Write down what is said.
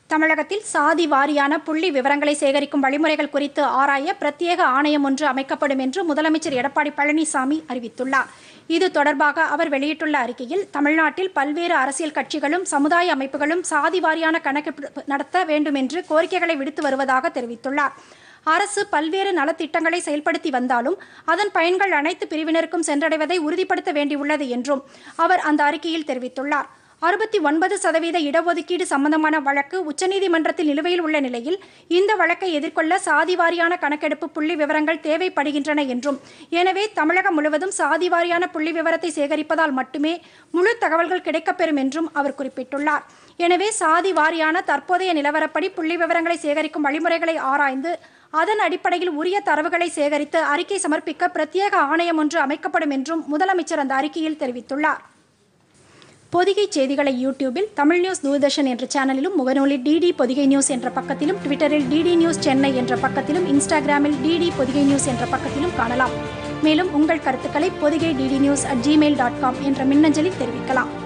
தமிழகத்தில் சாதி வாரியான புள்ளி விவரங்களை சேகரிக்கும் வழிமுறைகள் குறித்து ஆராய பிரத்யேக ஆணையம் ஒன்று அமைக்கப்படும் என்று முதலமைச்சர் எடப்பாடி பழனிசாமி அறிவித்துள்ளார். இது தொடர்பாக அவர் வெளியிட்டுள்ள அறிக்கையில், தமிழ்நாட்டில் பல்வேறு அரசியல் கட்சிகளும் சமுதாய அமைப்புகளும் சாதி வாரியான கணக்கெடுப்பு நடத்த வேண்டும் என்று கோரிக்கைகளை விடுத்து வருவதாக தெரிவித்துள்ளார். அரசு பல்வேறு நலத்திட்டங்களை செயல்படுத்தி வந்தாலும் அதன் பயன்கள் அனைத்து பிரிவினருக்கும் சென்றடைவதை உறுதிப்படுத்த வேண்டியுள்ளது என்றும் அவர் அந்த அறிக்கையில் தெரிவித்துள்ளார். 69% இடஒதுக்கீடு சம்பந்தமான வழக்கு உச்சநீதிமன்றத்தில் நிலுவையில் உள்ள நிலையில் இந்த வழக்கை எதிர்கொள்ள சாதிவாரியான கணக்கெடுப்பு புள்ளி விவரங்கள் தேவைப்படுகின்றன என்றும், எனவே தமிழகம் முழுவதும் சாதிவாரியான புள்ளி விவரத்தை சேகரிப்பதால் மட்டுமே முழு தகவல்கள் கிடைக்கப்பெறும் என்றும் அவர் குறிப்பிட்டுள்ளார். எனவே சாதி வாரியான தற்போதைய நிலவரப்படி புள்ளி விவரங்களை சேகரிக்கும் வழிமுறைகளை ஆராய்ந்து அதன் அடிப்படையில் உரிய தரவுகளை சேகரித்து அறிக்கை சமர்ப்பிக்க பிரத்யேக ஆணையம் ஒன்று அமைக்கப்படும் என்றும் முதலமைச்சர் அந்த அறிக்கையில் தெரிவித்துள்ளார். பொதிகை செய்திகளை யூடியூபில் தமிழ் நியூஸ் தூர்தர்ஷன் என்ற சேனலிலும், முகநூலில் டிடி பொதிகை நியூஸ் என்ற பக்கத்திலும், ட்விட்டரில் டிடி நியூஸ் சென்னை என்ற பக்கத்திலும், இன்ஸ்டாகிராமில் டிடி பொதிகை நியூஸ் என்ற பக்கத்திலும் காணலாம். மேலும் உங்கள் கருத்துக்களை பொதிகை dd news@gmail.com என்ற மின்னஞ்சலில் தெரிவிக்கலாம்.